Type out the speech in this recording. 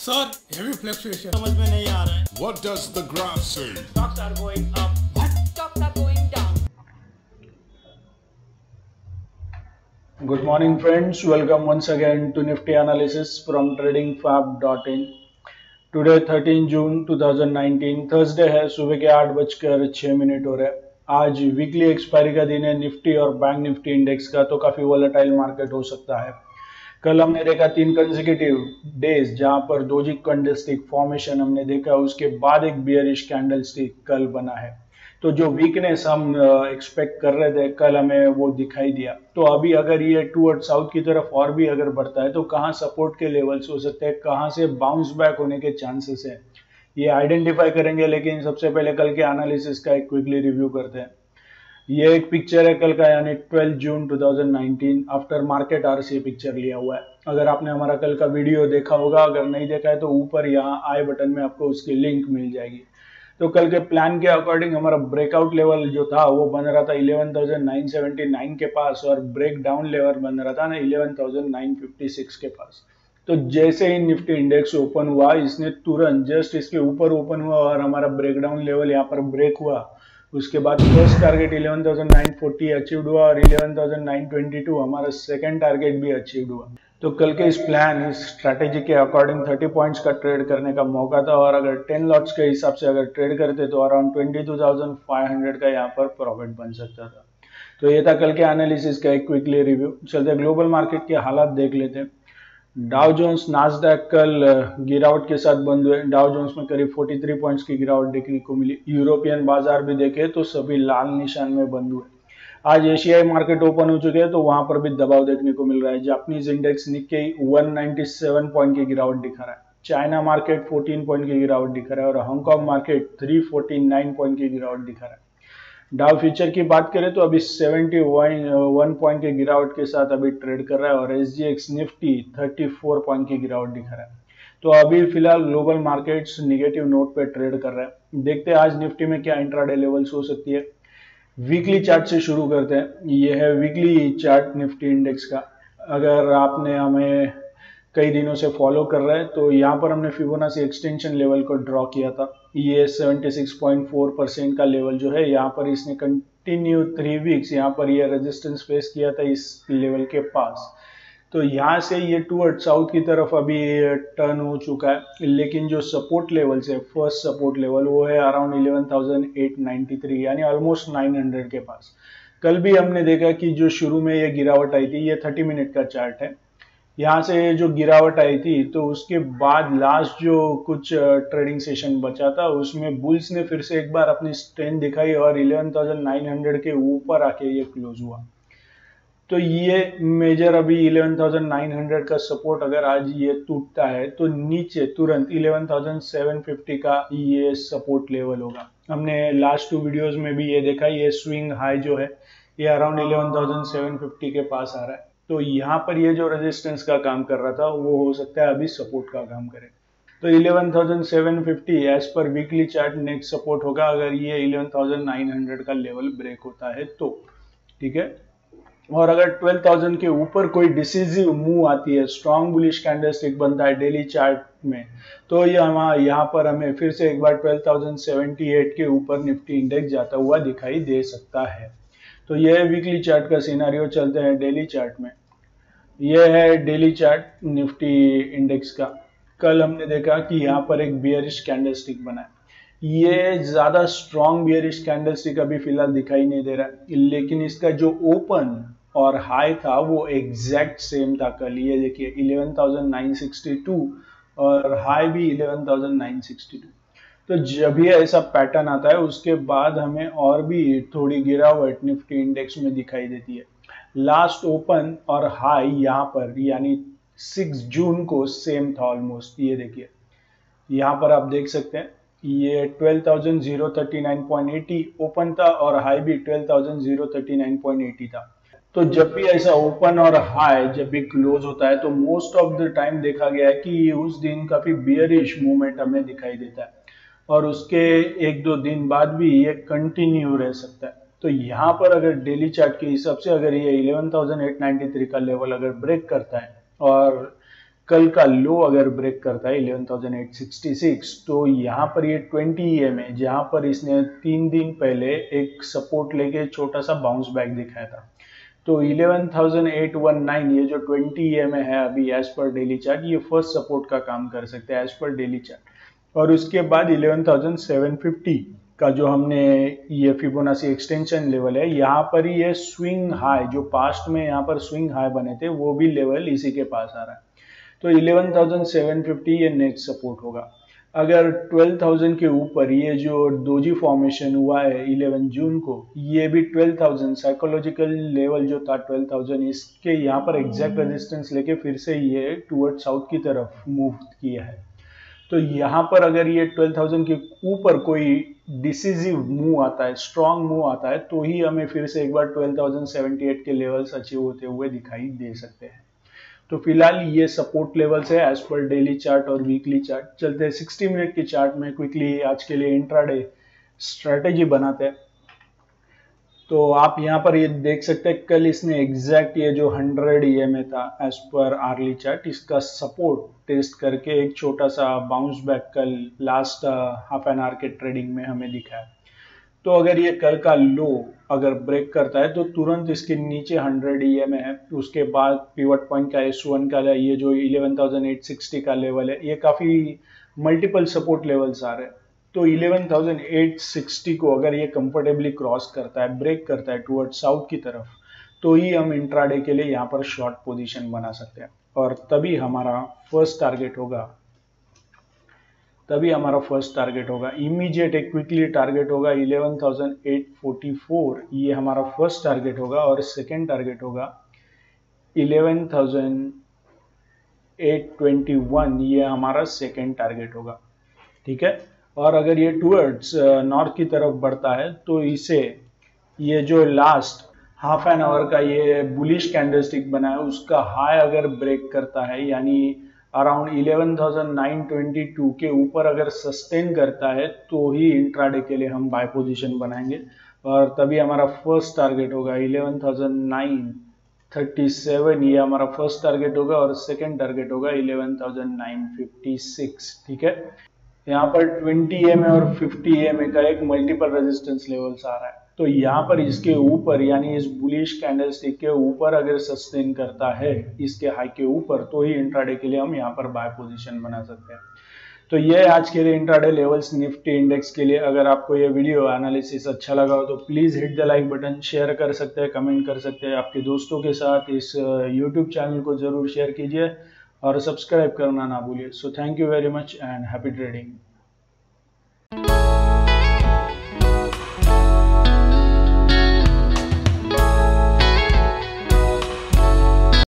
Sir, heavy fluctuation. समझ में नहीं आ रहा है. What does the graph say? Stocks are going up. What? Stocks are going down. Good morning friends, welcome once again to Nifty analysis from tradingfab.in. Today 13 जून 2019 Thursday है, सुबह के 8:06 हो रहे हैं. आज वीकली एक्सपायरी का दिन है निफ्टी और बैंक निफ्टी इंडेक्स का, तो काफी वोलेटाइल मार्केट हो सकता है. कल हमने देखा 3 कंसेक्यूटिव डेज जहां पर डोजी कैंडलस्टिक फॉर्मेशन हमने देखा, उसके बाद एक बियरिश कैंडलस्टिक कल बना है. तो जो वीकनेस हम एक्सपेक्ट कर रहे थे कल हमें वो दिखाई दिया. तो अभी अगर ये टूवर्ड साउथ की तरफ और भी अगर बढ़ता है तो कहाँ सपोर्ट के लेवल्स हो सकते हैं, कहाँ से बाउंस बैक होने के चांसेस है, ये आइडेंटिफाई करेंगे. लेकिन सबसे पहले कल के एनालिसिस का एक क्विकली रिव्यू करते हैं. ये एक पिक्चर है कल का, यानी 12 जून 2019 आफ्टर मार्केट आवर्स ये पिक्चर लिया हुआ है. अगर आपने हमारा कल का वीडियो देखा होगा, अगर नहीं देखा है तो ऊपर यहाँ आई बटन में आपको उसकी लिंक मिल जाएगी. तो कल के प्लान के अकॉर्डिंग हमारा ब्रेकआउट लेवल जो था वो बन रहा था 11,979 के पास, और ब्रेक डाउन लेवल बन रहा था ना 11,956 के पास. तो जैसे ही निफ्टी इंडेक्स ओपन हुआ, इसने तुरंत जस्ट इसके ऊपर ओपन हुआ और हमारा ब्रेकडाउन लेवल यहाँ पर ब्रेक हुआ. उसके बाद फर्स्ट टारगेट 11,940 अचीव्ड हुआ और 11,922 हमारा सेकंड टारगेट भी अचीव्ड हुआ. तो कल के इस प्लान, इस स्ट्रैटेजी के अकॉर्डिंग 30 पॉइंट्स का ट्रेड करने का मौका था, और अगर 10 लॉट्स के हिसाब से अगर ट्रेड करते तो अराउंड 22,500 का यहाँ पर प्रॉफिट बन सकता था. तो ये था कल के एनालिसिस का एक क्विकली रिव्यू. चलते ग्लोबल मार्केट के हालात देख लेते हैं. डाउ जोन्स नास्डैक कल गिरावट के साथ बंद हुए. डाउ जोन्स में करीब 43 पॉइंट्स की गिरावट देखने को मिली. यूरोपियन बाजार भी देखे तो सभी लाल निशान में बंद हुए. आज एशियाई मार्केट ओपन हो चुके हैं तो वहां पर भी दबाव देखने को मिल रहा है. जापानीज इंडेक्स निक्केई 197 पॉइंट की गिरावट दिखा रहा है. चाइना मार्केट 14 पॉइंट की गिरावट दिखा रहा है, और हांगकांग मार्केट 349 पॉइंट की गिरावट दिखा रहा है. डाउ फ्यूचर की बात करें तो अभी 71 पॉइंट के गिरावट के साथ अभी ट्रेड कर रहा है, और एसजीएक्स निफ्टी 34 पॉइंट की गिरावट दिखा रहा है. तो अभी फिलहाल ग्लोबल मार्केट्स निगेटिव नोट पे ट्रेड कर रहा है. देखते हैं आज निफ्टी में क्या इंट्राडे लेवल्स हो सकती है. वीकली चार्ट से शुरू करते हैं. ये है वीकली चार्ट निफ्टी इंडेक्स का. अगर आपने हमें कई दिनों से फॉलो कर रहे हैं तो यहाँ पर हमने फिबोनाची एक्सटेंशन लेवल को ड्रॉ किया था. ये 76.4% का लेवल जो है, यहाँ पर इसने कंटिन्यू 3 वीक्स यहाँ पर ये रेजिस्टेंस फेस किया था इस लेवल के पास. तो यहाँ से ये टूवर्ड साउथ की तरफ अभी टर्न हो चुका है. लेकिन जो सपोर्ट लेवल्स है, फर्स्ट सपोर्ट लेवल वो है अराउंड 11,893, यानी ऑलमोस्ट 900 के पास. कल भी हमने देखा कि जो शुरू में ये गिरावट आई थी, ये 30 मिनट का चार्ट है. यहाँ से जो गिरावट आई थी तो उसके बाद लास्ट जो कुछ ट्रेडिंग सेशन बचा था उसमें बुल्स ने फिर से एक बार अपनी स्ट्रेंथ दिखाई और 11,900 के ऊपर आके ये क्लोज हुआ. तो ये मेजर अभी 11,900 का सपोर्ट अगर आज ये टूटता है तो नीचे तुरंत 11,750 का ये सपोर्ट लेवल होगा. हमने लास्ट 2 वीडियोस में भी ये देखा, ये स्विंग हाई जो है ये अराउंड 11,750 के पास आ रहा है. तो यहाँ पर ये जो रेजिस्टेंस का काम कर रहा था वो हो सकता है अभी सपोर्ट का काम करे. तो 11,750 as per weekly chart next support होगा अगर ये 11,900 का लेवल ब्रेक होता है तो. ठीक है. और अगर 12,000 के ऊपर कोई डिसिसिव मूव आती है, स्ट्रॉन्ग बुलिश कैंडलस्टिक बनता है डेली चार्ट में, तो यहाँ पर हमें फिर से एक बार 12,078 के ऊपर निफ्टी इंडेक्स जाता हुआ दिखाई दे सकता है. तो यह है वीकली चार्ट का सिनेरियो. चलते हैं डेली चार्ट में. यह है डेली चार्ट निफ्टी इंडेक्स का. कल हमने देखा कि यहाँ पर एक बियरिश कैंडलस्टिक बना है. ये ज्यादा स्ट्रॉन्ग बियरिश कैंडलस्टिक अभी फिलहाल दिखाई नहीं दे रहा है, लेकिन इसका जो ओपन और हाई था वो एग्जैक्ट सेम था कल. ये देखिए 11,962 और हाई भी 11,962. तो जब भी ऐसा पैटर्न आता है उसके बाद हमें और भी थोड़ी गिरावट निफ्टी इंडेक्स में दिखाई देती है. लास्ट ओपन और हाई यहाँ पर यानी 6 जून को सेम था ऑलमोस्ट. ये देखिए यहाँ पर आप देख सकते हैं ये 12,039.80 ओपन था और हाई भी 12,039.80 था. तो जब भी ऐसा ओपन और हाई जब भी क्लोज होता है तो मोस्ट ऑफ द टाइम देखा गया है कि उस दिन काफी बियरिश मूवमेंट हमें दिखाई देता है, और उसके 1-2 दिन बाद भी ये कंटिन्यू रह सकता है. तो यहाँ पर अगर डेली चार्ट के हिसाब से अगर ये 11,893 का लेवल अगर ब्रेक करता है और कल का लो अगर ब्रेक करता है 11,866 तो यहाँ पर ये 20 EMA जहाँ पर इसने 3 दिन पहले एक सपोर्ट लेके छोटा सा बाउंस बैक दिखाया था, तो 11,819 ये जो 20 EMA है अभी एज पर डेली चार्ट, ये फर्स्ट सपोर्ट का काम कर सकते हैं एज पर डेली चार्ट। और उसके बाद 11,750 का जो हमने ये फिबोनाची एक्सटेंशन लेवल है, यहाँ पर ये स्विंग हाई जो पास्ट में यहाँ पर स्विंग हाई बने थे वो भी लेवल इसी के पास आ रहा है, तो 11,750 ये नेक्स्ट सपोर्ट होगा। अगर 12,000 के ऊपर ये जो डोजी फॉर्मेशन हुआ है 11 जून को, ये भी 12,000 साइकोलॉजिकल लेवल जो था 12,000, इसके यहाँ पर एग्जैक्ट रेजिस्टेंस लेके फिर से ये टुवर्ड साउथ की तरफ मूव किया है। तो यहाँ पर अगर ये 12,000 के ऊपर कोई डिसिसिव मूव आता है, स्ट्रॉन्ग मूव आता है, तो ही हमें फिर से एक बार 12,078 के लेवल्स अचीव होते हुए दिखाई दे सकते हैं। तो फिलहाल ये सपोर्ट लेवल्स है एज पर डेली चार्ट और वीकली चार्ट। चलते हैं 60 मिनट की चार्ट में क्विकली आज के लिए इंट्राडे स्ट्रेटेजी बनाते हैं। तो आप यहाँ पर ये देख सकते हैं कल इसने एग्जैक्ट ये जो 100 EMA था एज पर आर्ली चार्ट, इसका सपोर्ट टेस्ट करके एक छोटा सा बाउंस बैक कल लास्ट हाफ एन आवर के ट्रेडिंग में हमें दिखा है। तो अगर ये कल का लो अगर ब्रेक करता है तो तुरंत इसके नीचे 100 EMA है, उसके बाद पिवट पॉइंट का S1 का ये जो 11,860 का लेवल है, ये काफ़ी मल्टीपल सपोर्ट लेवल्स आ रहे हैं। तो 11,860 को अगर ये कंफर्टेबली क्रॉस करता है, ब्रेक करता है टुवर्ड साउथ की तरफ, तो ही हम इंट्राडे के लिए यहाँ पर शॉर्ट पोजीशन बना सकते हैं। और तभी हमारा फर्स्ट टारगेट होगा इमीडिएट एक क्विकली टारगेट होगा 11,844, ये हमारा फर्स्ट टारगेट होगा। और सेकेंड टारगेट होगा 11,821, ये हमारा सेकेंड टारगेट होगा। ठीक है, और अगर ये टुवर्ड्स नॉर्थ की तरफ बढ़ता है तो इसे ये जो लास्ट हाफ एन आवर का ये बुलिश कैंडलस्टिक बना है उसका हाई अगर ब्रेक करता है, यानी अराउंड 11,922 के ऊपर अगर सस्टेन करता है, तो ही इंट्राडे के लिए हम बाय पोजीशन बनाएंगे। और तभी हमारा फर्स्ट टारगेट होगा 11,937, ये हमारा फर्स्ट टारगेट होगा। और सेकेंड टारगेट होगा 11,956। ठीक है, यहाँ पर 20 EMA और 50 EMA का एक मल्टीपल रेजिस्टेंस लेवल्स आ रहा है, तो यहाँ पर इसके ऊपर यानी इस बुलिश कैंडलस्टिक के ऊपर अगर सस्टेन करता है इसके हाई के ऊपर, तो ही इंट्राडे के लिए हम यहाँ पर बाय पोजीशन बना सकते हैं। तो ये आज के लिए इंट्राडे लेवल्स निफ्टी इंडेक्स के लिए। अगर आपको ये वीडियो एनालिसिस अच्छा लगा हो तो please hit the like button, share कर सकते हैं, कमेंट कर सकते हैं आपके दोस्तों के साथ। इस यूट्यूब चैनल को ज़रूर शेयर कीजिए और सब्सक्राइब करना ना भूलिए। So thank you very much and happy trading.